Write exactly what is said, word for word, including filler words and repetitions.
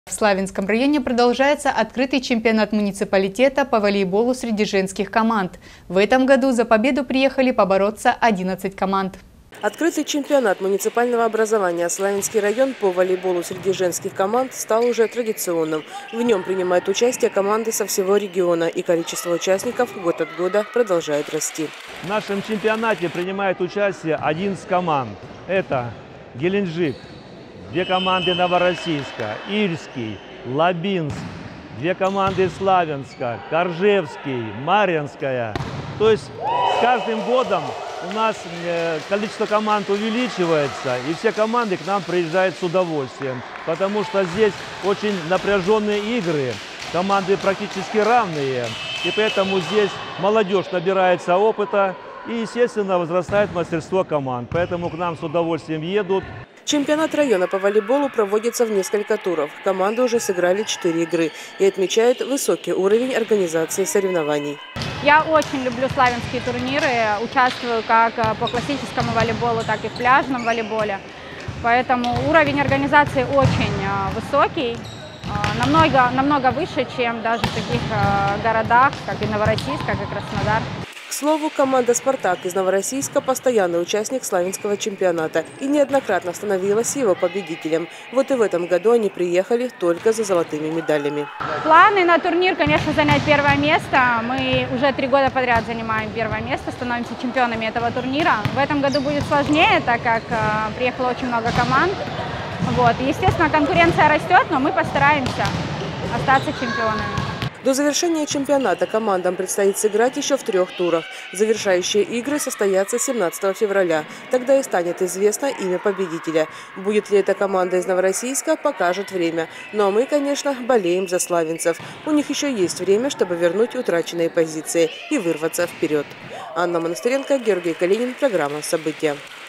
В Славянском районе продолжается открытый чемпионат муниципалитета по волейболу среди женских команд. В этом году за победу приехали побороться одиннадцать команд. Открытый чемпионат муниципального образования «Славянский район» по волейболу среди женских команд стал уже традиционным. В нем принимают участие команды со всего региона, и количество участников год от года продолжает расти. В нашем чемпионате принимает участие одиннадцать команд. Это Геленджик, две команды Новороссийска, Ильский, Лабинск, две команды Славянска, Коржевский, Марьинская. То есть с каждым годом у нас количество команд увеличивается, и все команды к нам приезжают с удовольствием, потому что здесь очень напряженные игры, команды практически равные, и поэтому здесь молодежь набирается опыта и, естественно, возрастает мастерство команд, поэтому к нам с удовольствием едут. Чемпионат района по волейболу проводится в несколько туров. Команды уже сыграли четыре игры и отмечают высокий уровень организации соревнований. Я очень люблю славянские турниры, участвую как по классическому волейболу, так и в пляжном волейболе. Поэтому уровень организации очень высокий, намного, намного выше, чем даже в таких городах, как и Новороссийск, как и Краснодар. К слову, команда «Спартак» из Новороссийска – постоянный участник славянского чемпионата и неоднократно становилась его победителем. Вот и в этом году они приехали только за золотыми медалями. Планы на турнир, конечно, занять первое место. Мы уже три года подряд занимаем первое место, становимся чемпионами этого турнира. В этом году будет сложнее, так как э, приехало очень много команд. Вот. Естественно, конкуренция растет, но мы постараемся остаться чемпионами. До завершения чемпионата командам предстоит сыграть еще в трех турах. Завершающие игры состоятся семнадцатого февраля. Тогда и станет известно имя победителя. Будет ли это команда из Новороссийска, покажет время. Но мы, конечно, болеем за славянцев. У них еще есть время, чтобы вернуть утраченные позиции и вырваться вперед. Анна Монастыренко, Георгий Калинин. Программа «События».